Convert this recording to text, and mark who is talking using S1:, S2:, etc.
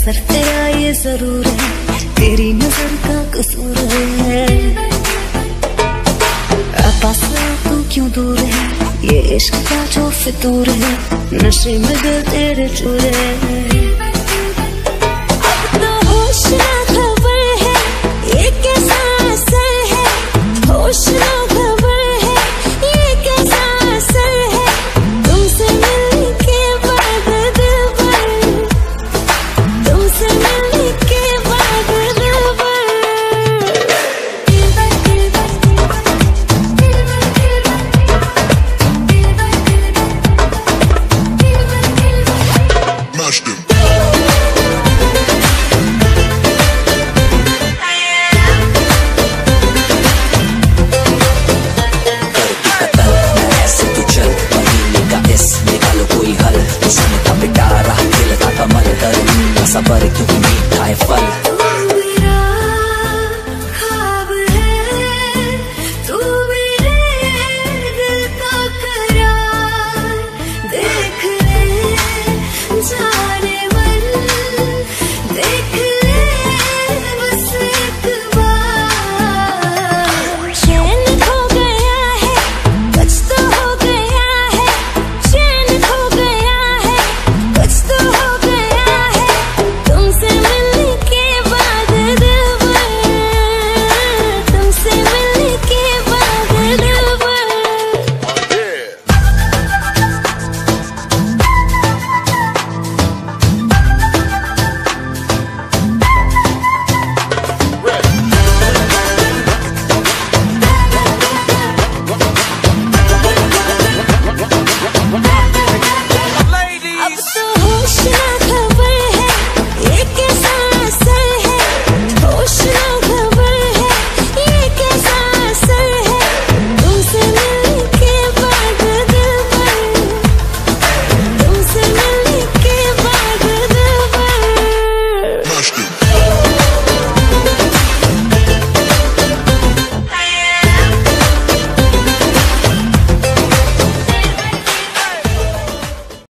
S1: असर तेरा ये जरूर है, तेरी नजर का कसूर है। पास तू क्यों दूर है, ये इश्क का जो फितूर है, नशे में दिल तेरे चूर है। अब तो होश ना खबर है, ये कैसा असर है, होश ना खबर है, ये कैसा असर है, तुमसे मिलने के बाद दिल भर, तुमसे मिलने के बाद दिल भर।
S2: सबर क्योंकि मीठा है फल।